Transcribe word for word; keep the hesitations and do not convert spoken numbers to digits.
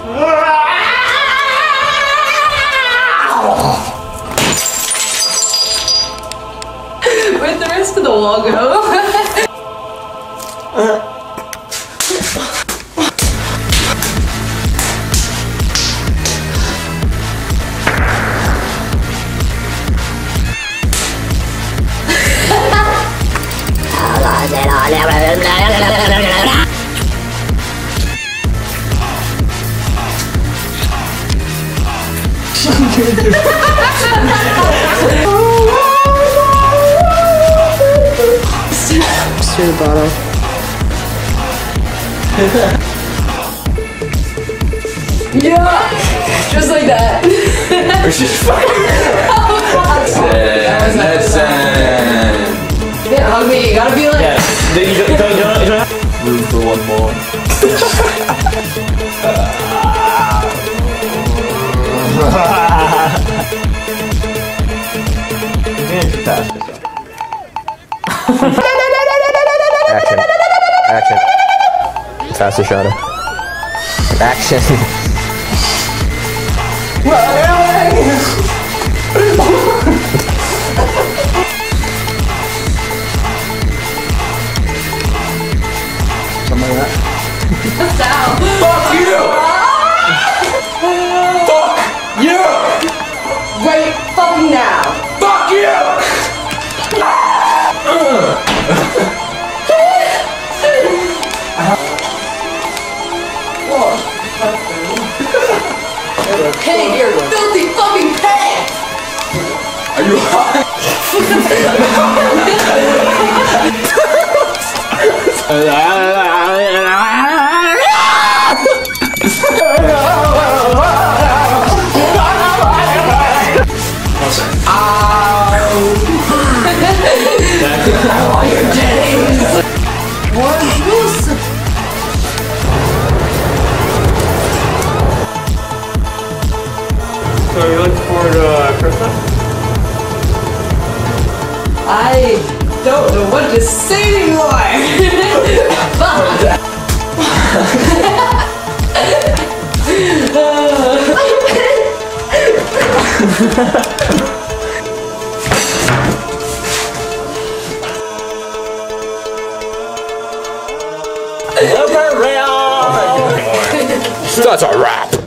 Where'd the rest of the wall go? To the bottom. Yeah! Just like that. It's just fucking. Listen, listen. Yeah, hug me. You gotta be like. Yeah, you don't, you don't, you don't, you don't have room for one more. Action. Action. Faster shot. Action. Something like that. Down. Fuck you! Fuck you! Right fucking now. Fuck you! Hey, you're filthy fucking pants! Are you high? I want your titties! One loose! So you look forward to uh, Christmas? I don't know what to say anymore! That's a wrap.